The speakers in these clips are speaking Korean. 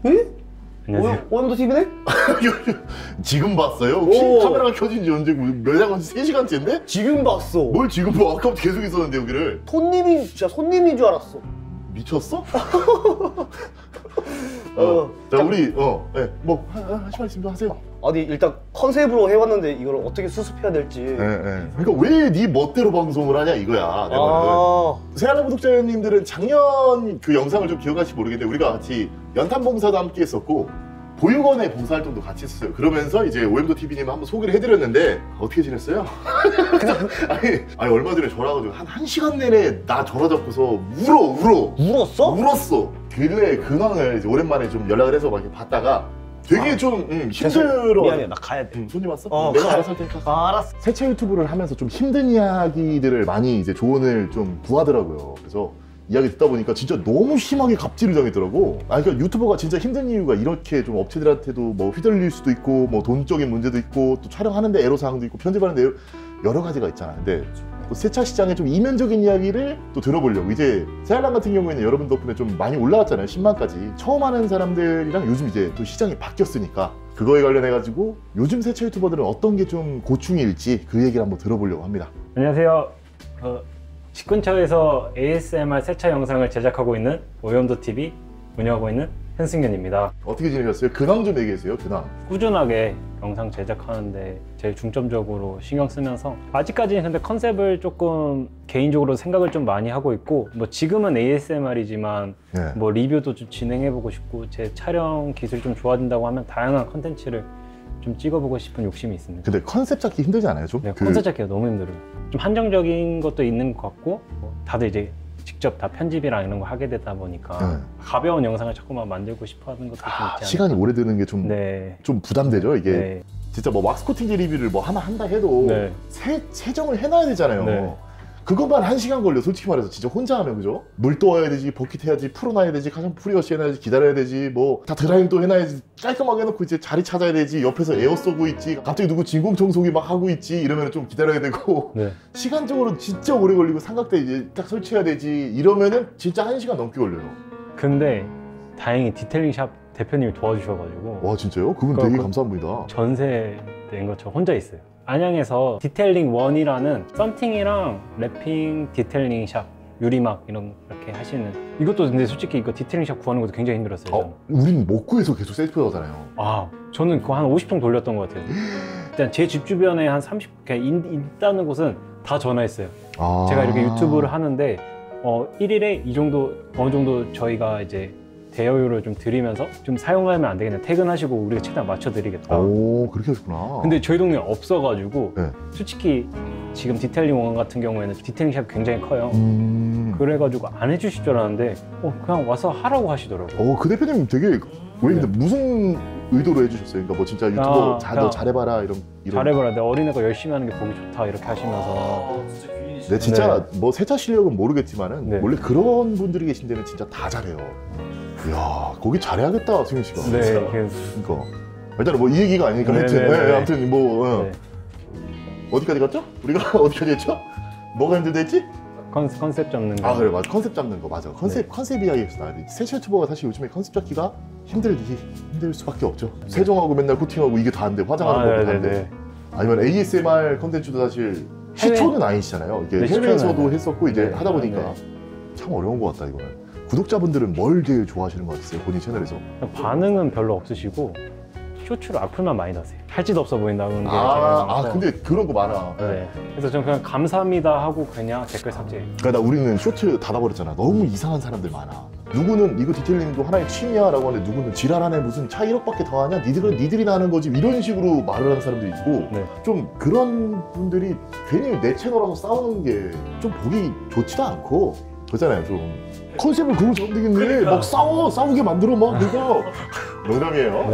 에? 안녕하세요. 오염도 TV네? 지금 봤어요? 혹시 카메라가 켜진 지 언제고 몇 시간, 3시간째인데? 지금 봤어. 뭘 지금 봐? 아까부터 계속 있었는데 여기를. 손님이 진짜 손님인 줄 알았어. 미쳤어? 자 우리 네, 뭐 하실 말씀 하세요. 아니 일단 컨셉으로 해왔는데 이걸 어떻게 수습해야 될지. 네. 그러니까 왜 네 멋대로 방송을 하냐 이거야. 내 말은. 새알람 구독자님들은 작년 그 영상을 좀 기억하실지 모르겠는데 우리가 같이 연탄봉사도 함께 했었고 보육원의 봉사활동도 같이 했어요. 그러면서 이제 오염도 TV님 한번 소개를 해드렸는데 어떻게 지냈어요? 아니 얼마 전에 전화가지고 한 1시간 내내 나 전화 잡고서 울었어? 울었어. 근래 근황을 이제 오랜만에 좀 연락을 해서 막 이렇게 봤다가 되게 좀 힘들어. 미안해, 나 가야 돼. 손님 왔어? 내가 알아서 할 테니까. 알았어. 세차 유튜브를 하면서 좀 힘든 이야기들을 많이 이제 조언을 좀 구하더라고요. 그래서 이야기 듣다 보니까 진짜 너무 심하게 갑질을 당했더라고. 그러니까 유튜버가 진짜 힘든 이유가 이렇게 좀 업체들한테도 뭐 휘둘릴 수도 있고 뭐 돈적인 문제도 있고 또 촬영하는데 애로사항도 있고 편집하는데 여러 가지가 있잖아. 근데 또 세차 시장의 좀 이면적인 이야기를 또 들어보려고. 이제 새알람 같은 경우에는 여러분 덕분에 좀 많이 올라갔잖아요. 10만까지. 처음 하는 사람들이랑 요즘 이제 또 시장이 바뀌었으니까 그거에 관련해 가지고 요즘 세차 유튜버들은 어떤 게 좀 고충일지 그 얘기를 한번 들어보려고 합니다. 안녕하세요. 집 근처에서 ASMR 세차 영상을 제작하고 있는 오염도 TV 운영하고 있는 현승현입니다. 어떻게 지내셨어요? 근황 좀 얘기해주세요. 근황. 꾸준하게 영상 제작하는데 제일 중점적으로 신경 쓰면서 아직까지는 근데 컨셉을 조금 개인적으로 생각을 좀 많이 하고 있고 뭐 지금은 ASMR이지만 네. 뭐 리뷰도 좀 진행해보고 싶고 제 촬영 기술이 좀 좋아진다고 하면 다양한 컨텐츠를 좀 찍어보고 싶은 욕심이 있습니다. 근데 컨셉 잡기 힘들지 않아요? 좀? 네, 컨셉 잡기가 너무 힘들어요. 좀 한정적인 것도 있는 것 같고 다들 이제 직접 다 편집이랑 이런 거 하게 되다 보니까 가벼운 영상을 자꾸만 만들고 싶어 하는 것도 좀 있지 않을까. 시간이 오래 드는 게 좀 좀 부담되죠 이게. 네. 진짜 뭐 왁스 코팅제 리뷰를 뭐 하나 한다 해도 네. 세정을 해놔야 되잖아요. 네. 그것만 1시간 걸려. 솔직히 말해서 진짜 혼자 하면. 그죠? 물 떠와야 되지, 버킷 해야지, 풀어놔야 되지, 가장 프리워시 해놔야지, 기다려야 되지, 뭐 다 드라잉 또 해놔야지, 깔끔하게 해놓고 이제 자리 찾아야 되지, 옆에서 에어 쏘고 있지, 갑자기 누구 진공청소기 막 하고 있지 이러면 좀 기다려야 되고 네. 시간적으로 진짜 오래 걸리고 삼각대 이제 딱 설치해야 되지 이러면은 진짜 1시간 넘게 걸려요. 근데 다행히 디테일링 샵 대표님이 도와주셔가지고 와 진짜요? 그분 되게 감사한 분이다. 전세 낸 것처럼 혼자 있어요. 안양에서 디테일링 1이라는 썬팅이랑 랩핑 디테일링 샵 유리막 이렇게 하시는, 이것도 근데 솔직히 이거 디테일링 샵 구하는 것도 굉장히 힘들었어요. 우린 못 구해서 계속 셀프 하잖아요. 저는 그거 한 50통 돌렸던 것 같아요. 일단 제 집 주변에 한 30, 있다는 곳은 다 전화했어요. 제가 이렇게 유튜브를 하는데 1일에 이 정도 어느 정도 저희가 이제 대여료를 좀 드리면서 좀 사용하면 안 되겠네, 퇴근하시고 우리가 최대한 맞춰드리겠다. 오 그렇게 하셨구나. 근데 저희 동네에 없어가지고 네. 솔직히 지금 디테일링 원 같은 경우에는 디테일링 샵이 굉장히 커요. 그래가지고 안 해주실 줄 알았는데 그냥 와서 하라고 하시더라고요. 그 대표님 되게 왜 근데 무슨 의도로 해주셨어요? 그러니까 뭐 진짜 유튜버 너 잘해봐라 이런 잘해봐라, 내 어린애가 열심히 하는 게 보기 좋다 이렇게 하시면서. 네, 진짜 뭐 세차 실력은 모르겠지만은 네. 원래 그런 분들이 계신 데는 진짜 다 잘해요. 이야 거기 잘해야겠다 승현 씨가. 네. 그러니까 일단은 뭐 이 얘기가 아니니까 아무튼 뭐 어디까지 갔죠? 우리가 어디까지 했죠? 뭐가 힘들다 했지? 컨셉 잡는 거. 그래 맞아, 컨셉 잡는 거 맞아. 컨셉 이야기에서 나야 돼. 세차 유튜버가 사실 요즘에 컨셉 잡기가 힘들 수밖에 없죠. 세정하고 맨날 코팅하고 이게 다 안 돼. 화장하는 것도 안 돼. 아니면 ASMR 컨텐츠도 사실 시초는 아니시잖아요. 이게 해외에서도 했었고 이제 하다 보니까 참 어려운 것 같다 이거는. 구독자분들은 뭘 제일 좋아하시는 것 같으세요? 본인 채널에서? 반응은 별로 없으시고 쇼츠로 악플만 많이 나세요. 할 짓 없어 보인다는 게 근데 그런 거 많아. 네. 그래서 저는 그냥 감사합니다 하고 그냥 댓글 삭제. 그러니까 우리는 쇼츠 닫아버렸잖아. 너무 이상한 사람들 많아. 누구는 이거 디테일링도 하나의 취미야라고 하는데 누구는 지랄하네, 무슨 차 1억밖에 더 하냐, 니들이나 하는 거지, 이런 식으로 말을 하는 사람들이 있고 좀 그런 분들이 괜히 내 채널 와서 싸우는 게 좀 보기 좋지도 않고 그렇잖아요. 좀 컨셉을 그거 잡으면 되겠네. 막 싸우게 만들어 막 그거 농담이에요.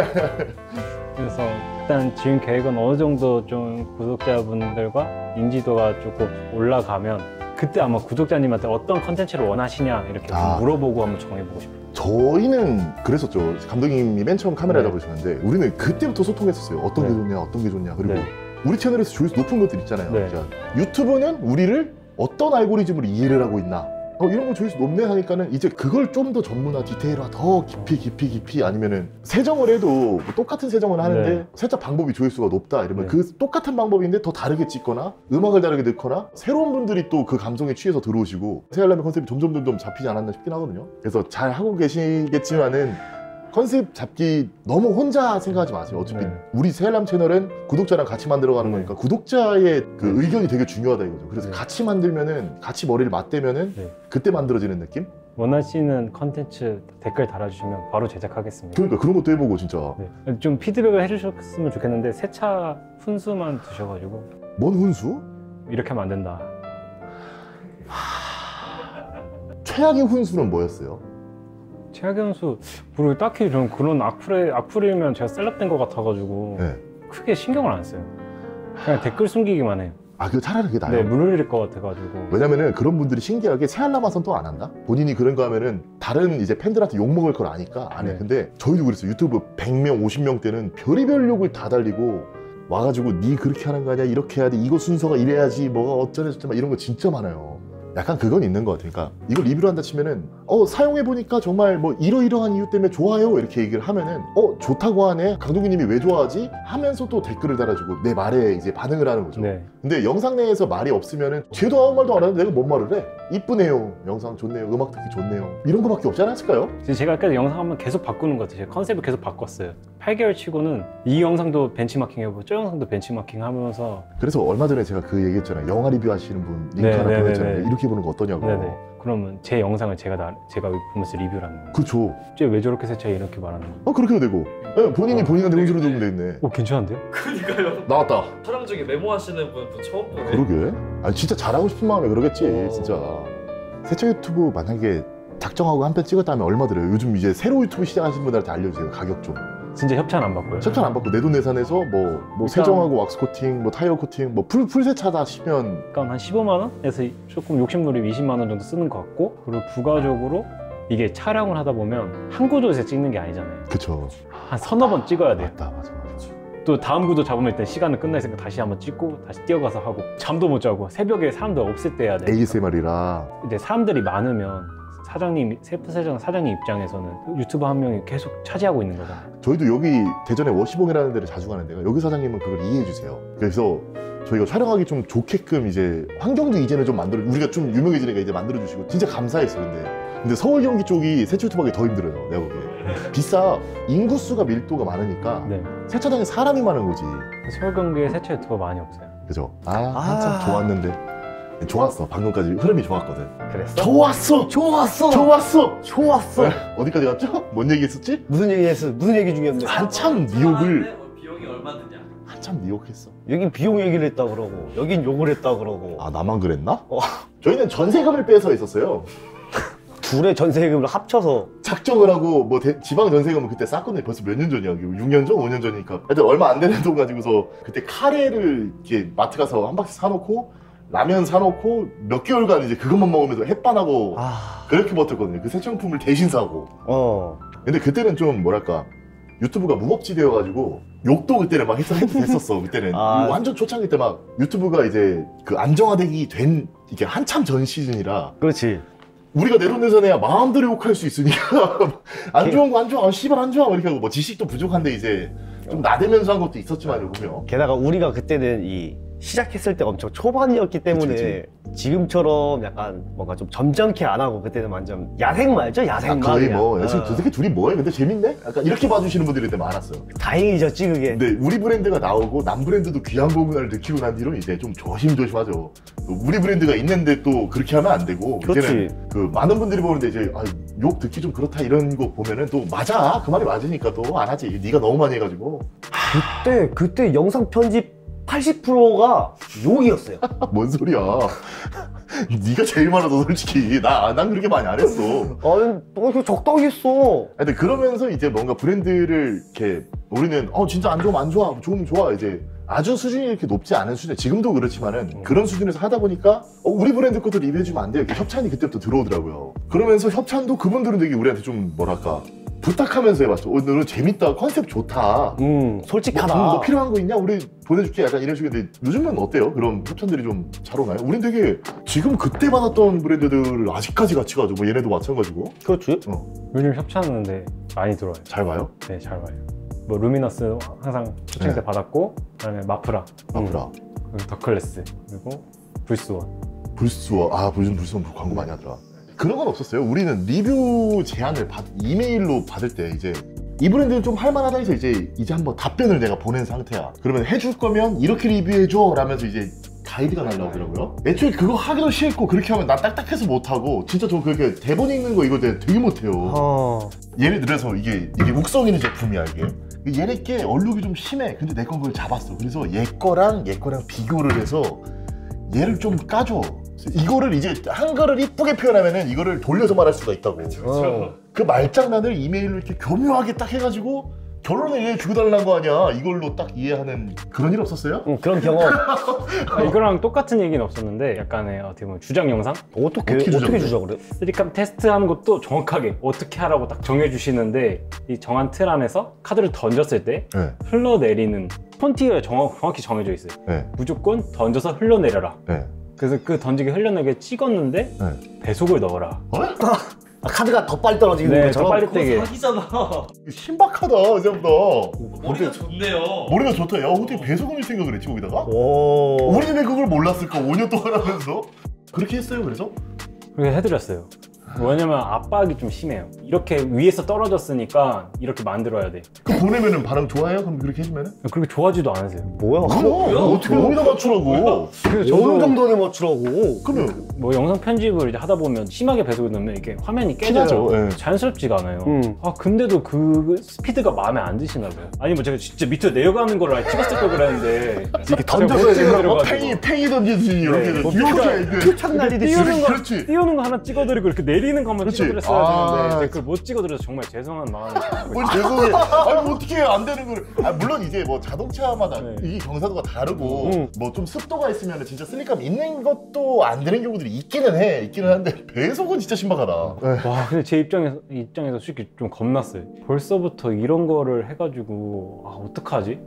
그래서 일단 지금 계획은 어느 정도 좀 구독자분들과 인지도가 조금 올라가면 그때 아마 구독자님한테 어떤 컨텐츠를 원하시냐 이렇게 물어보고 한번 정해보고 싶어요. 저희는 그랬었죠. 감독님이 맨 처음 카메라 잡으셨는데 우리는 그때부터 소통했었어요. 어떤 게 좋냐, 어떤 게 좋냐. 그리고 우리 채널에서 조회수 높은 것들 있잖아요. 그러니까 유튜브는 우리를 어떤 알고리즘으로 이해를 하고 있나, 이런 거 조회수 높네 하니까는 이제 그걸 좀 더 전문화, 디테일화, 더 깊이 아니면은 세정을 해도 뭐 똑같은 세정을 하는데 네. 살짝 방법이 조회수가 높다 이러면 네. 그 똑같은 방법인데 더 다르게 찍거나 음악을 다르게 넣거나 새로운 분들이 또 그 감성에 취해서 들어오시고 새알라면 컨셉이 점점 잡히지 않았나 싶긴 하거든요. 그래서 잘 하고 계시겠지만은 컨셉 잡기 너무 혼자 생각하지 마세요. 어차피 네. 우리 새알람 채널은 구독자랑 같이 만들어가는 네. 거니까 구독자의 그 의견이 되게 중요하다 이거죠. 그래서 네. 같이 만들면은 같이 머리를 맞대면은 네. 그때 만들어지는 느낌? 원하시는 컨텐츠 댓글 달아주시면 바로 제작하겠습니다. 그러니까 그런 것도 해보고 진짜. 네. 좀 피드백을 해주셨으면 좋겠는데 세차 훈수만 두셔가지고 뭔 훈수? 이렇게 하면 안 된다. 최악의 훈수는 뭐였어요? 최악의 훈수 그리고 딱히 좀 그런 악플이면 제가 셀럽된 것 같아가지고 네. 크게 신경을 안 써요. 그냥 댓글 숨기기만 해요. 그 차라리 그게 나아요. 네, 물 흘릴 것 같아가지고. 왜냐면은 그런 분들이 신기하게 새알람화선 또 안 한다? 본인이 그런 거 하면은 다른 이제 팬들한테 욕먹을 걸 아니까 안 해. 네. 근데 저희도 그랬어요. 유튜브 100명, 50명 때는 별의별 욕을 다 달리고 와가지고 니 그렇게 하는 거 아니야? 이렇게 해야 돼. 이거 순서가 이래야지. 뭐가 어쩌네 저쩌네 이런 거 진짜 많아요. 약간 그건 있는 것 같아요. 그러니까 이걸 리뷰를 한다 치면은 사용해보니까 정말 뭐 이러이러한 이유 때문에 좋아요 이렇게 얘기를 하면은 좋다고 하네 강동규님이 왜 좋아하지? 하면서 또 댓글을 달아주고 내 말에 이제 반응을 하는 거죠. 네. 근데 영상 내에서 말이 없으면은 쟤도 아무 말도 안 하는데 내가 뭔 말을 해? 이쁘네요, 영상 좋네요, 음악 듣기 좋네요 이런 거밖에 없지 않았을까요? 제가 아까 영상 한번 계속 바꾸는 것 같아요. 컨셉을 계속 바꿨어요. 8개월 치고는 이 영상도 벤치마킹 해보고 저 영상도 벤치마킹 하면서. 그래서 얼마 전에 제가 그 얘기했잖아요. 영화 리뷰 하시는 분 링크 네, 하나 네, 보냈잖아요. 네, 네. 이렇게 보는 거 어떠냐고. 네네. 그러면 제 영상을 제가 보면서 리뷰를 하는 거예요. 그쵸. 쟤왜 저렇게 세차해 이렇게 말하는 거예요. 그렇게 해도 되고. 본인이 본인한테 훈수를 주면 되겠네. 괜찮은데요? 그러니까요. 나왔다. 촬영 중에 메모하시는 분 처음 보네. 그러게. 진짜 잘하고 싶은 마음에 그러겠지. 진짜. 세차 유튜브 만약에 작정하고 한 편 찍었다면 얼마 들어요? 요즘 이제 새로 유튜브 시작하시는 분들한테 알려주세요. 가격 좀. 진짜 협찬 안 받고요. 협찬 안 받고 내돈내산해서 뭐 세정하고 왁스 코팅, 뭐 타이어 코팅, 뭐 풀 세차다 시면 그러니까 한 15만 원에서 조금 욕심부리 20만 원 정도 쓰는 것 같고, 그리고 부가적으로 이게 촬영을 하다 보면 한 구도에서 찍는 게 아니잖아요. 그쵸. 한 서너 번 찍어야 돼요. 맞다. 또 다음 구도 잡으면 일단 시간은 끝나 있으니까 다시 한번 찍고 다시 뛰어가서 하고 잠도 못 자고 새벽에 사람들 없을 때 해야 돼요. ASMR이라. 이제 사람들이 많으면 셀프 세정 사장님 입장에서는 유튜버 한 명이 계속 차지하고 있는 거잖아요. 저희도 여기 대전에 워시봉이라는 데를 자주 가는데요. 여기 사장님은 그걸 이해해 주세요. 그래서 저희가 촬영하기 좀 좋게끔 이제 환경도 이제는 좀 우리가 좀 유명해지니까 이제 만들어 주시고 진짜 감사했어요. 근데 서울 경기 쪽이 세차 유튜브하기 더 힘들어요. 내가 보기에 비싸. 인구수가 밀도가 많으니까 네. 세차장에 사람이 많은 거지. 서울 경기에 세차 유튜버 많이 없어요. 그죠? 한참 좋았는데. 좋았어. 방금까지 흐름이 좋았거든. 그랬어? 좋았어. 어디까지 갔죠? 뭔 얘기했었지? 무슨 얘기 중이었는데? 한참 네 욕을 비용이 얼마 드냐? 한참 네 욕했어. 여긴 비용 얘기를 했다 그러고 여긴 욕을 했다 그러고. 나만 그랬나? 저희는 전세금을 빼서 했었어요. 둘의 전세금을 합쳐서 작정을 하고 뭐 지방 전세금은 그때 쌌거든요. 벌써 몇 년 전이야. 6년 전, 5년 전이니까. 하여튼 얼마 안 되는 돈 가지고서 그때 카레를 이렇게 마트 가서 한 박스 사놓고 라면 사놓고 몇 개월간 이제 그것만 먹으면서 햇반하고 그렇게 버텼거든요. 그 세차용품을 대신 사고. 근데 그때는 좀 뭐랄까 유튜브가 무법지 되어가지고 욕도 그때는 막 했었어. 그때는 완전 초창기 때 막 유튜브가 이제 그 안정화되기 된 이게 한참 전 시즌이라. 그렇지. 우리가 내돈내산해야 마음대로 욕할 수 있으니까 안 좋은 거 안 좋아, 씨발 안 좋아 이렇게 하고 뭐 지식도 부족한데 이제 좀 나대면서 한 것도 있었지만요 보면. 게다가 우리가 그때는 시작했을 때 엄청 초반이었기 때문에 그치. 지금처럼 약간 뭔가 좀 점잖게 안 하고 그때는 완전 야생마 알죠? 야생마. 거의 그냥. 뭐 지금 저 새끼 둘이 뭐해? 근데 재밌네? 약간 이렇게 봐주시는 분들이 그때 많았어요. 다행이죠 그게. 근데 우리 브랜드가 나오고 남 브랜드도 귀한 공간을 느끼고 난 뒤로 이제 좀 조심조심하죠. 우리 브랜드가 있는데 또 그렇게 하면 안 되고. 그렇지. 이제는 그 많은 분들이 보는데 이제 욕 듣기 좀 그렇다 이런 거 보면은 또 맞아. 그 말이 맞으니까 또 안 하지. 네가 너무 많이 해가지고. 그때 영상 편집 80%가 욕이었어요. 뭔 소리야. 네가 제일 많아서 솔직히 난 그렇게 많이 안 했어. 아니 너 적당히 했어. 근데 그러면서 이제 뭔가 브랜드를 이렇게 우리는 진짜 안 좋으면 안 좋아, 좋으면 좋아. 이제 아주 수준이 이렇게 높지 않은 수준, 지금도 그렇지만은 그런 수준에서 하다 보니까 우리 브랜드 것도 리뷰해주면 안 돼요. 이렇게 협찬이 그때부터 들어오더라고요. 그러면서 협찬도 그분들은 되게 우리한테 좀 뭐랄까 부탁하면서 해봤어. 오늘은 재밌다, 컨셉 좋다. 솔직하다. 뭐 필요한 거 있냐? 우리 보내줄게. 약간 이런 식인데 요즘은 어때요? 그런 협찬들이 좀 잘 오나요? 우린 되게 지금 그때 받았던 브랜드들을 아직까지 같이 가지고 뭐 얘네도 마찬가지고. 그렇지. 요즘 협찬하는데 많이 들어와요. 잘 봐요? 네, 잘 봐요. 뭐 루미너스 항상 초청 때 받았고, 그다음에 마프라, 마프라, 그리고 더클래스, 그리고 불스원. 불스원. 요즘 불스원 광고 많이 하더라. 그런 건 없었어요. 우리는 리뷰 제안을 이메일로 받을 때 이제 이 브랜드는 좀 할만하다 해서 이제 한번 답변을 내가 보낸 상태야. 그러면 해줄 거면 이렇게 리뷰해줘 라면서 이제 가이드가 날라오더라고요. 애초에 그거 하기도 싫고 그렇게 하면 나 딱딱해서 못하고 진짜 저 그렇게 대본 읽는 거 이거 되게 못해요. 예를 들어서 이게 욱성 있는 제품이야 이게. 얘네께 얼룩이 좀 심해. 근데 내 건 그걸 잡았어. 그래서 얘 거랑 비교를 해서 얘를 좀 까줘. 이거를 이제 한글을 이쁘게 표현하면은 이거를 돌려서 말할 수가 있다고. 그 말장난을 이메일로 이렇게 교묘하게 딱 해가지고 결론을 얘 주고 달라는 거 아니야. 이걸로 딱 이해하는 그런 일 없었어요? 그런 경험. 이거랑 똑같은 얘기는 없었는데 약간의 어떻게 보면 주장 영상? 어떻게 주자 그래? 쓰리캄 테스트하는 것도 정확하게 어떻게 하라고 딱 정해주시는데 이 정한 틀 안에서 카드를 던졌을 때 네. 흘러내리는 폰티어에 정확히 정해져 있어요. 네. 무조건 던져서 흘러내려라. 네. 그래서 그 던지게 흘러내게 찍었는데 네. 배속을 넣어라. 카드가 더 빨리 떨어지는 네, 것처럼. 더 빨리 떼게. 사기잖아. 신박하다 이제부터. 머리가 좋네요. 머리가 좋다. 야 어떻게 배속을 생각을 했지 거기다가? 오. 우리는 왜 그걸 몰랐을까? 5년 동안 하면서 그렇게 했어요. 그래서? 그렇게 해드렸어요. 왜냐면 압박이 좀 심해요. 이렇게 위에서 떨어졌으니까 이렇게 만들어야 돼. 그 보내면은 반응 좋아해요? 그럼 그렇게 해주면은? 그렇게 좋아하지도 않으세요. 뭐야? 어떻게 여기다 맞추라고? 그래서 어느 정도에 맞추라고? 그러면 뭐 영상 편집을 이제 하다 보면 심하게 배속을 넣으면 이렇게 화면이 깨져요. 티나죠, 예. 자연스럽지가 않아요. 근데도 그 스피드가 마음에 안 드시나 봐요. 아니 뭐 제가 진짜 밑으로 내려가는 거를 찍었을 걸 그랬는데 이렇게 던져서 팽이 던지듯이 이렇게 네. 표창 날리듯이. 그렇지. 띄우는 거 하나 찍어드리고 이렇게 내리는 것만 그렇지. 찍어드렸어야 되는데 아, 그걸 못 찍어드려서 정말 죄송한 마음이 뭘 죄송해. 아니 어떻게 안 되는 거를. 물론 이제 뭐 자동차마다 네. 이 경사도가 다르고 뭐 좀 습도가 있으면 진짜 슬리감 있는 것도 안 되는 경우들이 있기는 한데 배속은 진짜 신박하다. 와 근데 제 입장에서 솔직히 좀 겁났어요. 벌써부터 이런 거를 해가지고 어떡하지?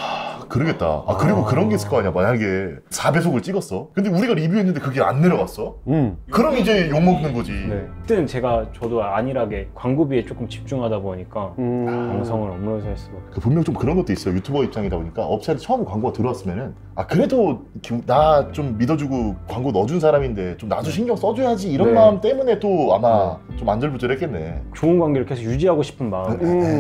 그러겠다. 그리고 그런 게 있을 거 아니야. 만약에 4배속을 찍었어. 근데 우리가 리뷰했는데 그게 안 내려갔어. 그럼 이제 욕먹는 거지. 네. 그때는 저도 안일하게 광고비에 조금 집중하다 보니까 영상을 업로드할 수가 없어요. 분명 좀 그런 것도 있어요. 유튜버 입장이다 보니까 업체한테 처음 광고가 들어왔으면은 그래도 나 좀 믿어주고 광고 넣어준 사람인데 좀 나도 신경 써줘야지 이런 네. 마음 때문에 또 아마 좀 안절부절했겠네. 좋은 관계를 계속 유지하고 싶은 마음.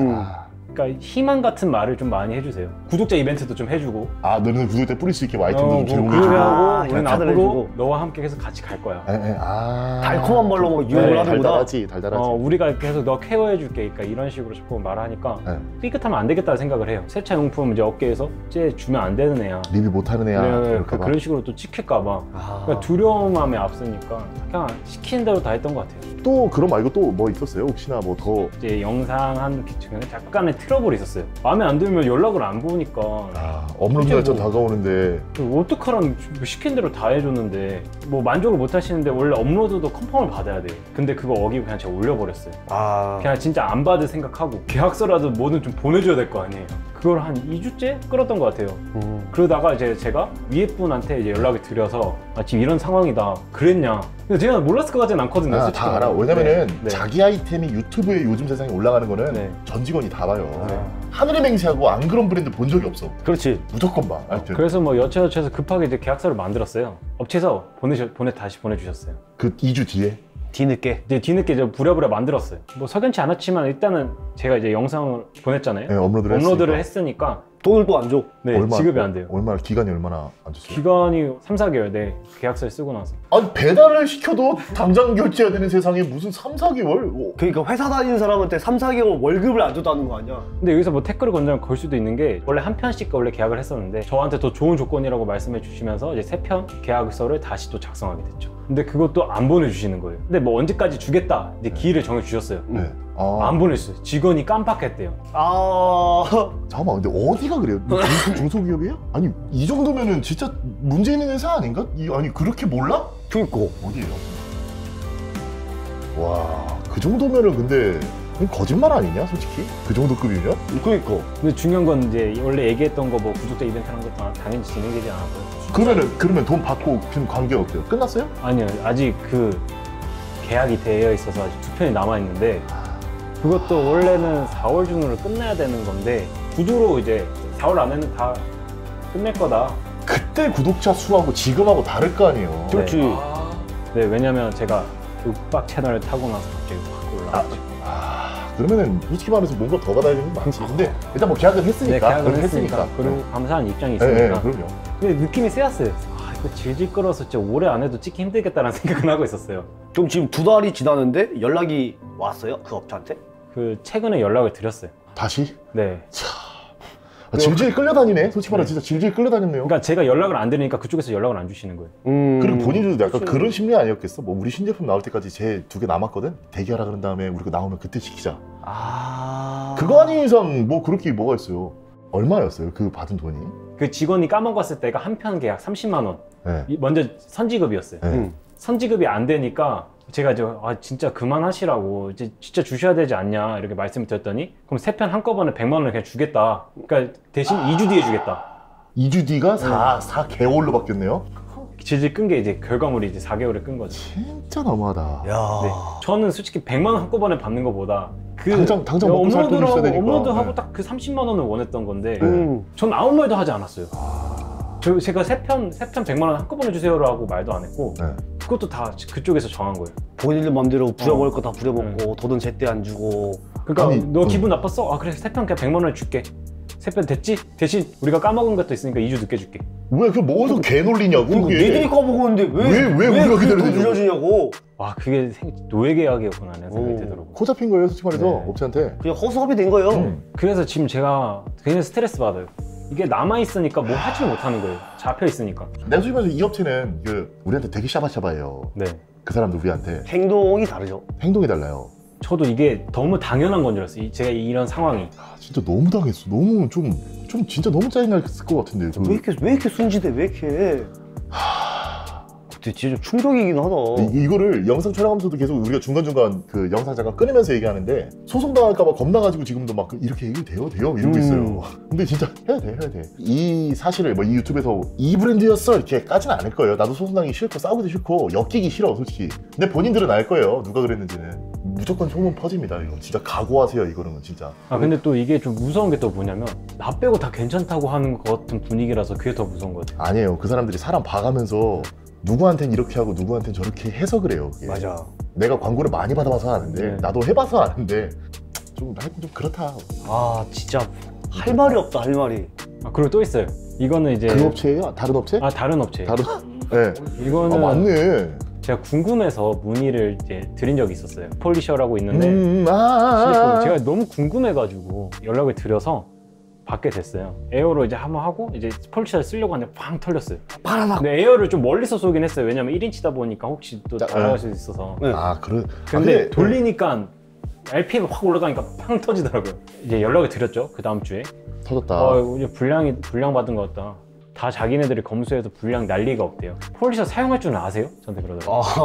그러니까 희망 같은 말을 좀 많이 해주세요. 구독자 이벤트도 좀 해주고. 너는 구독 때 뿌릴 수 있게 뭐 아이템도 좀 제공해주고. 그렇게 하고 우리는 다들 앞으로 해주고. 너와 함께 계속 같이 갈 거야. 달콤한 말로 뭐 유혹을 네, 하는구나. 달달하지. 우리가 계속 너 케어해줄게. 그러니까 이런 식으로 자꾸 말하니까 삐끗하면 안 되겠다 생각을 해요. 세차 용품 이제 업계에서 쟤 주면 안 되는 애야. 리뷰 못하는 애야. 그런 식으로 또 찍힐까봐. 그러니까 두려움함에 앞서니까 그냥 시키는 대로 다 했던 것 같아요. 또 그런 말고 또 뭐 있었어요? 혹시나 뭐 더. 이제 영상 한 기층에 약간의 트러블이 있었어요. 마음에 안 들면 연락을 안 보니까 업로드 날짜 다가오는데. 어떡하라는 시킨 대로 다 해줬는데 뭐 만족을 못 하시는데 원래 업로드도 컨펌을 받아야 돼요. 근데 그거 어기고 그냥 제가 올려버렸어요. 그냥 진짜 안 받을 생각하고 계약서라도 뭐든 좀 보내줘야 될 거 아니에요. 그걸 한 2주째 끌었던 것 같아요. 그러다가 이제 제가 위에 분한테 이제 연락을 드려서 지금 이런 상황이다 그랬냐. 근데 제가 몰랐을 것 같지는 않거든요. 다 알아. 왜냐면은 네. 자기 아이템이 유튜브에 요즘 세상에 올라가는 거는 네. 전 직원이 다 봐요. 네. 하늘의 맹세하고 안 그런 브랜드 본 적이 없어. 그렇지. 무조건 봐. 하여튼. 그래서 뭐 여차여차해서 급하게 이제 계약서를 만들었어요. 업체에서 다시 보내주셨어요. 그 2주 뒤에. 뒤늦게. 이제 뒤늦게 이제 부랴부랴 만들었어요. 뭐 석연치 않았지만 일단은 제가 이제 영상을 보냈잖아요. 네, 업로드를 했으니까 돈을 또 안 줘. 네, 지급이 안 돼요. 기간이 얼마나 안 줬어요? 기간이 3, 4개월 네 계약서를 쓰고 나서. 아니 배달을 시켜도 당장 결제해야 되는 세상에 무슨 3, 4개월? 그러니까 회사 다니는 사람한테 3, 4개월 월급을 안 줬다는 거 아니야? 근데 여기서 뭐 태클을 걸 수도 있는 게 원래 한 편씩 원래 계약을 했었는데 저한테 더 좋은 조건이라고 말씀해 주시면서 이제 3편 계약서를 다시 또 작성하게 됐죠. 근데 그것도 안 보내주시는 거예요. 근데 뭐 언제까지 주겠다 이제 기일을 정해주셨어요. 네. 안 보냈어요. 직원이 깜빡했대요. 잠깐만, 근데 어디가 그래요? 중소기업이에요? 아니 이 정도면은 진짜 문제 있는 회사 아닌가? 아니 그렇게 몰라? 그니까. 어디예요? 와, 그 정도면은 근데 이건 거짓말 아니냐 솔직히? 그 정도 급이면? 그러니까. 근데 중요한 건 이제 원래 얘기했던 거 뭐 구독자 이벤트라는 것도 당연히 진행되지 않았고요. 그러면 돈 받고 지금 관계 어때요? 끝났어요? 아니요, 아직 그 계약이 되어 있어서 아직 2편이 남아 있는데 그것도 원래는 4월 중으로 끝내야 되는 건데 구두로 이제 4월 안에는 다 끝낼 거다. 그때 구독자 수하고 지금하고 다를 거 아니에요. 그렇지. 아, 네, 왜냐면 제가 윽박 채널을 타고 나서 갑자기 확 올라왔죠. 그러면은 솔직히 말해서 뭔가 더 받아야 되는 게 많지. 근데 일단 뭐 계약은 했으니까. 네, 계약을 그렇게 했으니까. 그리고 감사한 입장이 네, 있으니까. 네, 그럼요. 근데 느낌이 쎄였어요. 아, 이거 질질 끌어서 진짜 올해 안에도 찍기 힘들겠다는 생각은 하고 있었어요. 그럼 지금 2달이 지났는데 연락이 왔어요? 그 업체한테? 그 최근에 연락을 드렸어요. 다시? 네. 질질 끌려다니네. 솔직히 말해 진짜 질질 끌려다녔네요. 그러니까 제가 연락을 안 드리니까 그쪽에서 연락을 안 주시는 거예요. 그리고 본인도 약간 그치. 그런 심리 아니었겠어? 뭐 우리 신제품 나올 때까지 제 2개 남았거든? 대기하라 그런 다음에 우리가 나오면 그때 시키자. 그거 아닌 이상 뭐 그렇게 뭐가 있어요. 얼마였어요? 그 받은 돈이? 그 직원이 까먹었을 때가 한 편 계약 30만 원. 네. 먼저 선지급이었어요. 네. 선지급이 안 되니까 제가 이제 아 진짜 그만하시라고 이제 진짜 주셔야 되지 않냐 이렇게 말씀을 드렸더니 그럼 3편 한꺼번에 100만 원을 그냥 주겠다. 그러니까 대신 2주 뒤에 주겠다. 2주 뒤가 4개월로 바뀌었네요? 질질 끈 게 이제 결과물이 이제 4개월에 끈 거죠. 진짜 너무하다. 야. 네. 저는 솔직히 100만 원 한꺼번에 받는 것보다 그 당장 먹고 살 돈이 있어야 되니까. 업로드하고 네. 딱 그 30만 원을 원했던 건데 네. 전 아무 말도 하지 않았어요. 제가 3편 100만 원 한꺼번에 주세요라고 말도 안 했고 네. 그것도 다 그쪽에서 정한 거예요. 본인들 맘대로 부려먹을 거 다 부려먹고 돈은 제때 안 주고. 그러니까 아니, 너 기분 나빴어? 아 그래 3편 그냥 100만 원 줄게. 3편 됐지? 대신 우리가 까먹은 것도 있으니까 2주 늦게 줄게. 왜 그 뭐서 개놀리냐고 그리고 그게. 니들이 까먹었는데 왜 우리가 그게 기다려야 돈 되냐고. 빌려주냐고. 와 그게 노예 계약이었구나 하는 생각이 오. 들더라고. 코 잡힌 거예요 솔직히 말해서 네. 업체한테. 그냥 허수아비 된 거예요. 그래서 지금 제가 굉장히 스트레스 받아요. 이게 남아있으니까 뭐 하지를 못하는 거예요. 잡혀있으니까. 내가 솔직히 말해서 이 업체는 그 우리한테 되게 샤바샤바해요. 네. 그 사람들 우리한테 행동이 다르죠. 행동이 달라요. 저도 이게 너무 당연한 건 줄 알았어요. 제가 이런 상황이. 진짜 너무 당했어. 너무 좀 진짜 너무 짜증났을 것 같은데. 왜 이렇게 순진해? 왜 이렇게? 그때 진짜 충격이긴 하다. 이거를 영상 촬영하면서도 계속 우리가 중간중간 그 영상 잠깐 끊으면서 얘기하는데 소송당할까봐 겁나가지고 지금도 막 이렇게 얘기 돼요 이러고 있어요. 근데 진짜 해야 돼. 이 사실을 뭐 이 유튜브에서 이 브랜드였어 이렇게까지는 않을 거예요. 나도 소송당하기 싫고 싸우기도 싫고 엮이기 싫어 솔직히. 근데 본인들은 알 거예요 누가 그랬는지는. 무조건 소문 퍼집니다. 이거 진짜 각오하세요 이거는 진짜. 아 근데 또 이게 좀 무서운 게 또 뭐냐면 나 빼고 다 괜찮다고 하는 것 같은 분위기라서 그게 더 무서운 것 같아요. 아니에요. 그 사람들이 사람 봐가면서 누구한텐 이렇게 하고 누구한텐 저렇게 해서 그래요. 그게. 맞아. 내가 광고를 많이 받아봐서 아는데 네. 나도 해봐서 아는데 좀 그렇다. 아 진짜 할 말이 없다 할 말이. 아 그리고 또 있어요. 이거는 이제 그 업체예요? 다른 업체? 아 다른 업체. 다른. 네. 이거는 맞네. 제가 궁금해서 문의를 이제 드린 적이 있었어요. 폴리셔라고 있는데 실리콘. 제가 너무 궁금해가지고 연락을 드려서 받게 됐어요. 에어로 이제 한번 하고 이제 폴리셔를 쓰려고 하는데 팡 털렸어요. 바라락. 근데 에어를 좀 멀리서 쏘긴 했어요. 왜냐면 1인치다 보니까 혹시 또 날아갈 수도 있어서. 네. 근데 돌리니까 RPM이 확 올라가니까 팡 터지더라고요. 이제 연락을 드렸죠. 그 다음 주에. 터졌다. 이제 불량 받은 것 같다. 다 자기네들이 검수해서 불량 난리가 없대요. 폴리셔 사용할 줄은 아세요? 저한테 그러더라고요.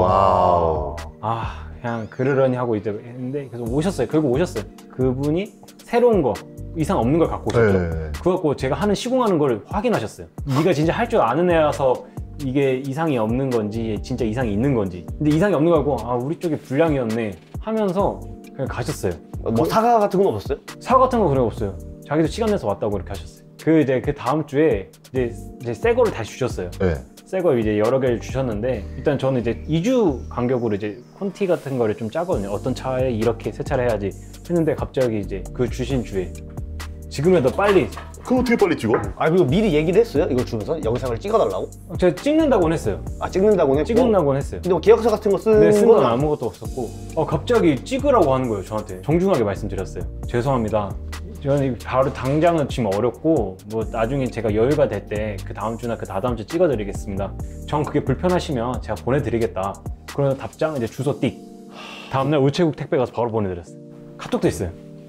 와우. 아 그냥 그러려니 하고 이제 했는데 그래서 오셨어요. 결국 오셨어요. 그분이 새로운 거 이상 없는 걸 갖고 오셨죠. 네. 그거 갖고 제가 하는 시공하는 걸 확인하셨어요. 네가 진짜 할 줄 아는 애라서 이게 이상이 없는 건지 진짜 이상이 있는 건지. 근데 이상이 없는 거 알고 아 우리 쪽이 불량이었네 하면서 그냥 가셨어요. 뭐 사과 같은 건 없었어요? 사과 같은 거 그냥 없어요. 자기도 시간 내서 왔다고 이렇게 하셨어요. 그 다음 주에 이제 새 거를 다시 주셨어요. 네. 새 거 이제 여러 개를 주셨는데 일단 저는 이제 2주 간격으로 이제 콘티 같은 거를 좀 짜거든요. 어떤 차에 이렇게 세차를 해야지 했는데 갑자기 이제 그 주신 주에 지금이라도 빨리. 그럼 어떻게 빨리 찍어? 아 그리고 미리 얘기를 했어요? 이걸 주면서 영상을 찍어달라고? 제가 찍는다고는 했어요. 아 찍는다고 했고? 찍는다고는 했어요. 근데 뭐 계약서 같은 거 네, 쓴 건 건 아무것도 없었고 갑자기 찍으라고 하는 거예요. 저한테 정중하게 말씀드렸어요. 죄송합니다. 저는 바로 당장은 지금 어렵고 뭐 나중에 제가 여유가 될 때 그 다음 주나 그 다다음 주 찍어드리겠습니다. 전 그게 불편하시면 제가 보내드리겠다. 그러면 답장 이제 주소 띡. 다음날 우체국 택배 가서 바로 보내드렸어요. 카톡도 있어요.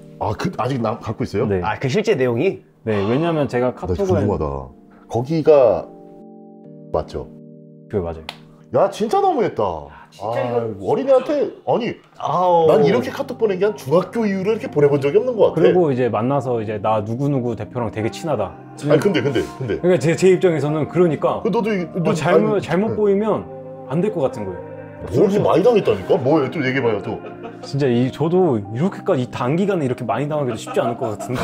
아직 갖고 있어요? 네. 아 그 실제 내용이? 네, 왜냐면 제가 나 진짜 카톡을 궁금하다. 거기가 맞죠? 그 맞아요. 야 진짜 너무했다. 어린애한테 아니 아우. 난 이렇게 카톡 보낸 게 한 중학교 이후로 이렇게 보내본 적이 없는 것 같아. 그리고 이제 만나서 이제 나 누구누구 대표랑 되게 친하다. 아니 근데 그러니까 제 입장에서는 그러니까 너도 잘못 보이면 안 될 것 같은 거예요. 그렇게 많이 당했다니까? 뭐예요? 또 얘기해봐요 또. 진짜 저도 이렇게까지 이 단기간에 이렇게 많이 당하기도 쉽지 않을 것 같은데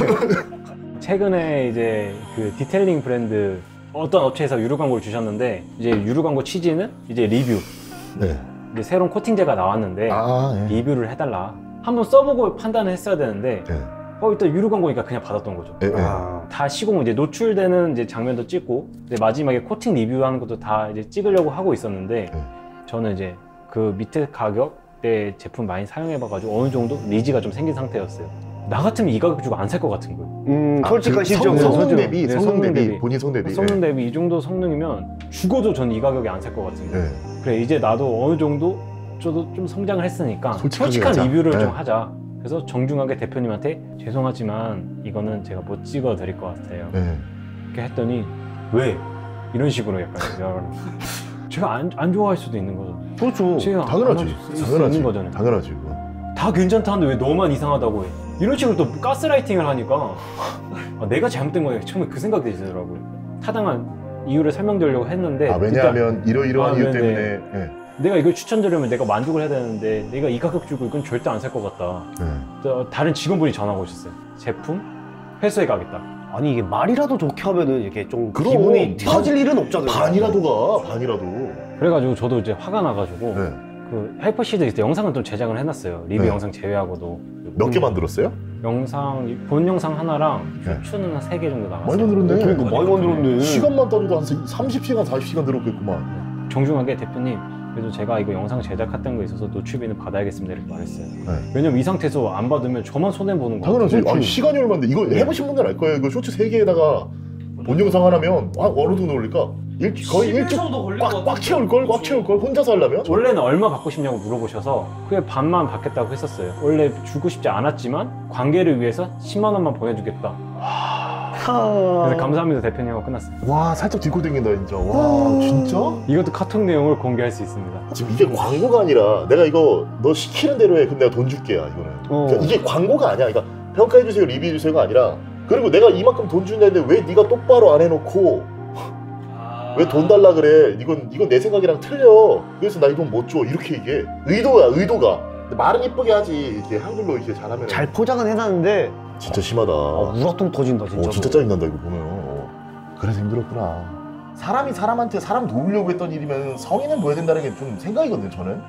최근에 이제 그 디테일링 브랜드 어떤 업체에서 유료 광고를 주셨는데 이제 유료 광고 취지는 이제 리뷰 네. 이제 새로운 코팅제가 나왔는데 예. 리뷰를 해달라. 한번 써보고 판단을 했어야 되는데 네. 일단 유료 광고니까 그냥 받았던 거죠. 예, 예. 다 시공 이제 노출되는 이제 장면도 찍고 이제 마지막에 코팅 리뷰하는 것도 다 이제 찍으려고 하고 있었는데 네. 저는 이제 그 밑에 가격대 제품 많이 사용해봐가지고 어느 정도 니즈가 좀 생긴 상태였어요. 나 같으면 이 가격 주고 안 살 것 같은 거예요. 솔직한 실적으로. 성능 대비, 네, 성능 대비, 대비. 본인 성능 대비. 성능 대비 이 정도 성능이면 죽어도 전 이 가격에 안 살 것 같은 거예요. 네. 그래 이제 나도 어느 정도 저도 좀 성장을 했으니까 솔직하게 솔직한 하자. 리뷰를 네. 좀 하자. 그래서 정중하게 대표님한테 죄송하지만 이거는 제가 못 찍어 드릴 것 같아요. 네. 이렇게 했더니 왜? 이런 식으로 약간 제가 안 좋아할 수도 있는 거죠. 그렇죠. 제가 당연하지. 안 할 수 있는 거잖아요. 당연하지. 그거. 다 괜찮다는데 왜 너만 이상하다고 해? 이런 식으로 또 가스라이팅을 하니까 내가 잘못된 거야. 처음에 그 생각이 들더라고요. 타당한 이유를 설명드리려고 했는데 왜냐하면 이러이러한 이유 네네. 때문에. 네. 내가 이걸 추천드리면 내가 만족을 해야 되는데 내가 이 가격 주고 이건 절대 안 살 것 같다. 네. 다른 직원분이 전화가 오셨어요. 제품 회수해 가겠다. 아니 이게 말이라도 좋게 하면은 이렇게 좀 그럼, 기분이 틀어질 일은 없잖아요. 반이라도 가, 반이라도. 그래가지고 저도 이제 화가 나가지고 네. 그 하이퍼시드 있을 때 영상은 좀 제작을 해놨어요. 리뷰 네. 영상 제외하고도 몇 개 만들었어요? 본 영상 하나랑 네. 쇼츠는 한 3개 정도 나갔어요. 많이 만들었네. 그러니까 많이 만들었네. 시간만 따져도 한 30시간, 40시간 들었겠구만. 정중하게 대표님 그래도 제가 이거 영상 제작했던 거에 있어서 노출비는 받아야겠습니다 이렇게 말했어요. 네. 왜냐면 이 상태에서 안 받으면 저만 손해보는 거예요. 당연하지. 아니, 시간이 얼마인데 이거 해보신 분들 알 거예요. 이거 쇼츠 3개에다가 본 영상 하나면 어느 정도 걸릴까? 거의 10일 일주일 정도 걸릴 것 꽉 채울걸? 꽉 채울걸? 혼자서 하려면? 원래는 얼마 받고 싶냐고 물어보셔서 그게 반만 받겠다고 했었어요. 원래 주고 싶지 않았지만 관계를 위해서 10만 원만 보내주겠다. 그래서 감사합니다 대표님하고 끝났어요. 와 살짝 뒷골 땡긴다 진짜. 와 진짜? 이것도 카톡 내용을 공개할 수 있습니다. 지금 이게 광고가 아니라 내가 이거 너 시키는 대로 해 그럼 내가 돈 줄게야 이거는. 그러니까 이게 광고가 아니야. 그러니까 평가해주세요 리뷰해주세요가 아니라 그리고 내가 이만큼 돈 준다는데 왜 네가 똑바로 안 해놓고 왜 돈 달라 그래? 이건 내 생각이랑 틀려. 그래서 나 이 돈 못 줘. 이렇게 이게 의도가. 근데 말은 이쁘게 하지. 이렇게 한글로 이렇게 잘하면 잘 포장은 해놨는데 진짜 심하다. 우락통 터진다 진짜. 진짜 짜증난다 이거 보면. 그래서 힘들었구나. 사람이 사람한테 사람 도우려고 했던 일이면 성의는 보여야 된다는 게 좀 생각이거든요 저는.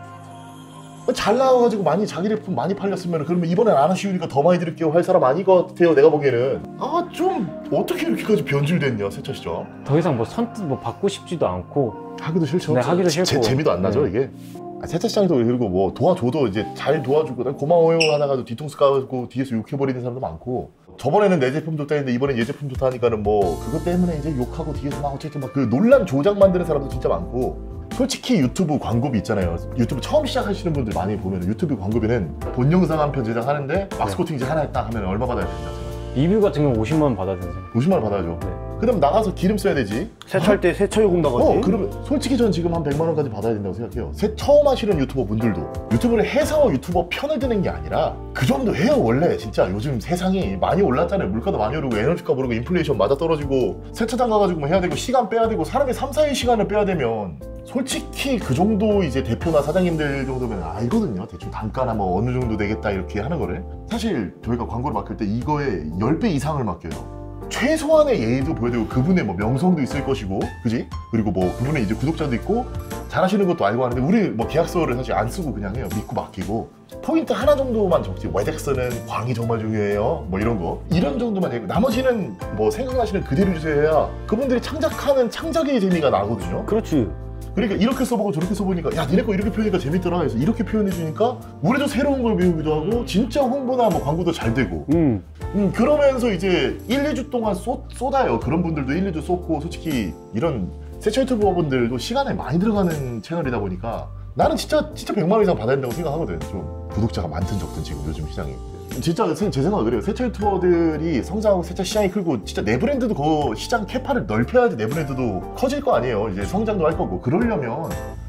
잘 나와가지고 많이 자기 제품 많이 팔렸으면 그러면 이번엔 안 하시우니까 더 많이 드릴게요 할 사람 아닌 것 같아요 내가 보기에는. 좀 어떻게 이렇게까지 변질됐냐 세차 시장. 더 이상 선뜻 받고 싶지도 않고 하기도 싫죠. 네, 하기도 싫고. 재미도 안 나죠 네. 이게. 세차 시장도 그리고 뭐 도와줘도 이제 잘 도와주고 난 고마워요 하다가도 뒤통수 까고 뒤에서 욕해버리는 사람도 많고. 저번에는 내 제품 좋다 했는데 이번엔 얘 제품 좋다 하니까는 뭐 그것 때문에 이제 욕하고 뒤에서 막 어쨌든 막 그 논란 조작 만드는 사람도 진짜 많고. 솔직히 유튜브 광고비 있잖아요. 유튜브 처음 시작하시는 분들 많이 보면 유튜브 광고비는 본 영상 한 편 제작하는데 막스 코팅제 하나 했다 하면 얼마 받아야 되냐. 리뷰 같은 경우 50만 원 받아야 되는 50만 원 받아야죠. 네. 그다음 나가서 기름 써야 되지. 세차할 때 세차요금 나가지. 그러면 솔직히 전 지금 한 100만 원까지 받아야 된다고 생각해요. 처음 하시는 유튜버 분들도 유튜브를 해서 유튜버 편을 드는 게 아니라 그 정도 해요 원래. 진짜 요즘 세상이 많이 올랐잖아요. 물가도 많이 오르고 에너지값 오르고 인플레이션 맞아 떨어지고 세차장 가가지고 뭐 해야 되고 시간 빼야 되고 사람이 3, 4일 시간을 빼야 되면 솔직히 그 정도 이제 대표나 사장님들 정도면 알거든요. 대충 단가나 뭐 어느 정도 되겠다 이렇게 하는 거를. 사실 저희가 광고를 맡길 때 이거에 10배 이상을 맡겨요. 최소한의 예의도 보여야 되고 그분의 뭐 명성도 있을 것이고 그지? 그리고 뭐 그분의 이제 구독자도 있고 잘하시는 것도 알고 하는데 우리 뭐 계약서를 사실 안 쓰고 그냥 해요. 믿고 맡기고 포인트 하나 정도만 적지. 웨덱스는 광이 정말 중요해요 뭐 이런 거 이런 정도만 해고 나머지는 뭐 생각나시는 그대로 주세요 해야 그분들이 창작하는 창작의 재미가 나거든요. 그렇지. 그러니까 이렇게 써보고 저렇게 써보니까 야 니네 거 이렇게 표현하니까 재밌더라 해서 이렇게 표현해주니까 우리도 새로운 걸 배우기도 하고 진짜 홍보나 뭐 광고도 잘 되고 그러면서 이제 1, 2주 동안 쏟아요. 그런 분들도 1, 2주 쏟고 솔직히 이런 세차 유튜버분들도 시간이 많이 들어가는 채널이다 보니까 나는 진짜 100만 원 이상 받아야 된다고 생각하거든. 좀 구독자가 많든 적든 지금 요즘 시장이 진짜 제 생각은 그래요. 세차 유튜버들이 성장하고 세차 시장이 크고 진짜 내 브랜드도 그 시장 캐파를 넓혀야지 내 브랜드도 커질 거 아니에요. 이제 성장도 할 거고 그러려면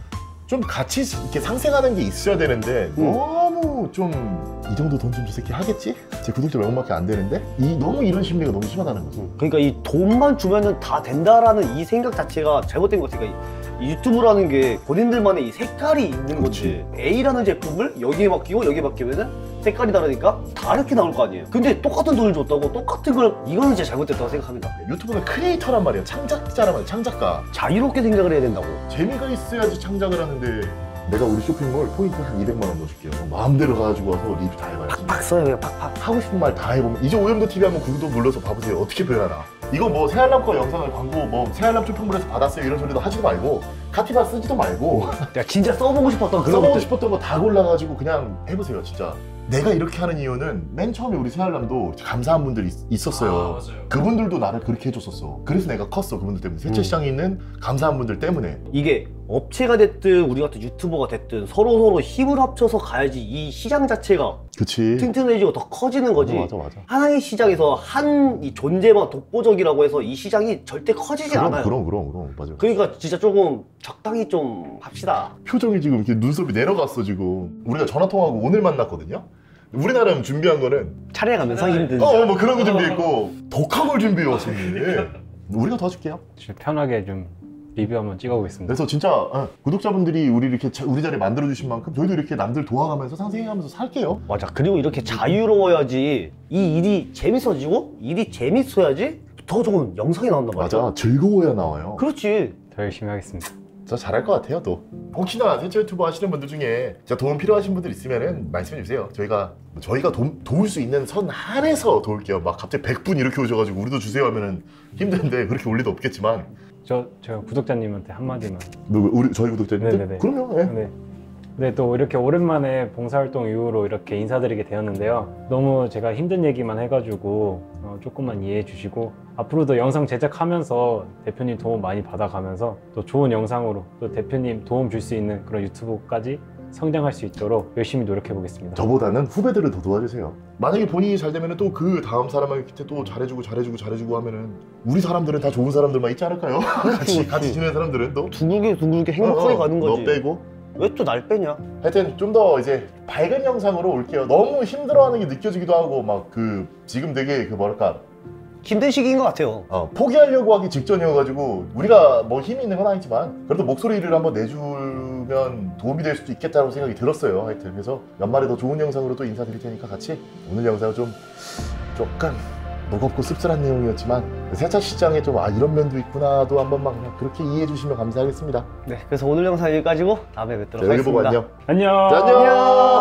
좀 같이 이렇게 상생하는 게 있어야 되는데 너무 좀 이 정도 돈 좀 저 새끼 하겠지? 제 구독자 몇 명밖에 안 되는데 너무 이런 심리가 너무 심하다는 거죠. 그러니까 이 돈만 주면은 다 된다라는 이 생각 자체가 잘못된 것 같아요. 이 유튜브라는 게 본인들만의 이 색깔이 있는 건지 A라는 제품을 여기에 맡기고 여기에 맡기면은 색깔이 다르니까 다르게 나올 거 아니에요. 근데 똑같은 돈을 줬다고 똑같은 걸 이거는 진짜 잘못됐다고 생각합니다. 유튜브는 크리에이터란 말이에요. 창작자란 말이에요. 창작가. 자유롭게 생각을 해야 된다고. 재미가 있어야지 창작을 하는데 내가 우리 쇼핑몰 포인트 한 200만 원 넣어줄게요. 마음대로 가지고 와서 리뷰 다 해봐야지. 팍팍 써요 그냥 팍팍. 하고 싶은 말 다 해보면 이제 오염도 TV 한번 구독 눌러서 봐보세요. 어떻게 표현하나. 이거 뭐 새알람 거 영상을 광고 뭐 새알람 쇼핑몰에서 받았어요 이런 소리도 하지도 말고 카티바 쓰지도 말고 내가 진짜 써보고 싶었던 그런 써보고 것들. 싶었던 거 다 골라가지고 그냥 해보세요 진짜. 내가 이렇게 하는 이유는 맨 처음에 우리 새알람도 감사한 분들이 있었어요. 맞아요. 그분들도 나를 그렇게 해줬었어. 그래서 내가 컸어 그분들 때문에. 세차시장에 있는 감사한 분들 때문에. 이게 업체가 됐든 우리 같은 유튜버가 됐든 서로 힘을 합쳐서 가야지 이 시장 자체가 그치. 튼튼해지고 더 커지는 거지. 맞아. 하나의 시장에서 한 이 존재만 독보적이라고 해서 이 시장이 절대 커지지 않아요. 그럼 맞아. 그러니까 진짜 조금 적당히 좀 합시다. 표정이 지금 이렇게 눈썹이 내려갔어 지금. 우리가 전화 통화하고 오늘 만났거든요. 우리 나름 준비한 거는 촬영하면서 힘든 뭐 그런 거 준비했고 독한 걸 준비해왔어요. 우리가 도와줄게요. 진짜 편하게 좀 리뷰 한번 찍어보겠습니다. 그래서 진짜 구독자분들이 우리 이렇게 우리 자리 만들어주신 만큼 저희도 이렇게 남들 도와가면서 상생해가면서 살게요. 맞아. 그리고 이렇게 자유로워야지 이 일이 재밌어지고 일이 재밌어야지 더 좋은 영상이 나온단 말이야. 맞아. 즐거워야 나와요. 그렇지. 더 열심히 하겠습니다. 저 잘할 것 같아요 또. 혹시나 세차 유튜버 하시는 분들 중에 진짜 도움 필요하신 분들 있으면은 말씀해 주세요. 저희가 도울 수 있는 선 한에서 도울게요. 막 갑자기 100분 이렇게 오셔가지고 우리도 주세요 하면은 힘든데 그렇게 올 리도 없겠지만. 제가 구독자님한테 한마디만. 저희 구독자님들? 네네네. 그럼요. 예. 네. 네, 또 이렇게 오랜만에 봉사활동 이후로 이렇게 인사드리게 되었는데요. 너무 제가 힘든 얘기만 해가지고 조금만 이해해 주시고 앞으로도 영상 제작하면서 대표님 도움 많이 받아가면서 또 좋은 영상으로 또 대표님 도움 줄 수 있는 그런 유튜브까지 성장할 수 있도록 열심히 노력해 보겠습니다. 저보다는 후배들을 더 도와주세요. 만약에 본인이 잘 되면 또 그 다음 사람한테 또 잘해주고 하면은 우리 사람들은 다 좋은 사람들만 있지 않을까요? 같이 지내는 사람들은 또 둥글게 행복하게 가는 거지. 너 빼고. 왜 또 날 빼냐? 하여튼 좀 더 이제 밝은 영상으로 올게요. 너무 힘들어하는 게 느껴지기도 하고 막 지금 되게 뭐랄까 힘든 시기인 것 같아요. 포기하려고 하기 직전이어가지고 우리가 뭐 힘이 있는 건 아니지만 그래도 목소리를 한번 내주면 도움이 될 수도 있겠다고 생각이 들었어요. 하여튼 그래서 연말에 더 좋은 영상으로 또 인사드릴 테니까 같이 오늘 영상은 좀 조금 무겁고 씁쓸한 내용이었지만 세차 시장에 좀 이런 면도 있구나도 한번만 그냥 그렇게 이해해 주시면 감사하겠습니다. 네, 그래서 오늘 영상 여기까지고 다음에 뵙도록 자, 여기 보고 하겠습니다. 안녕. 안녕. 안녕.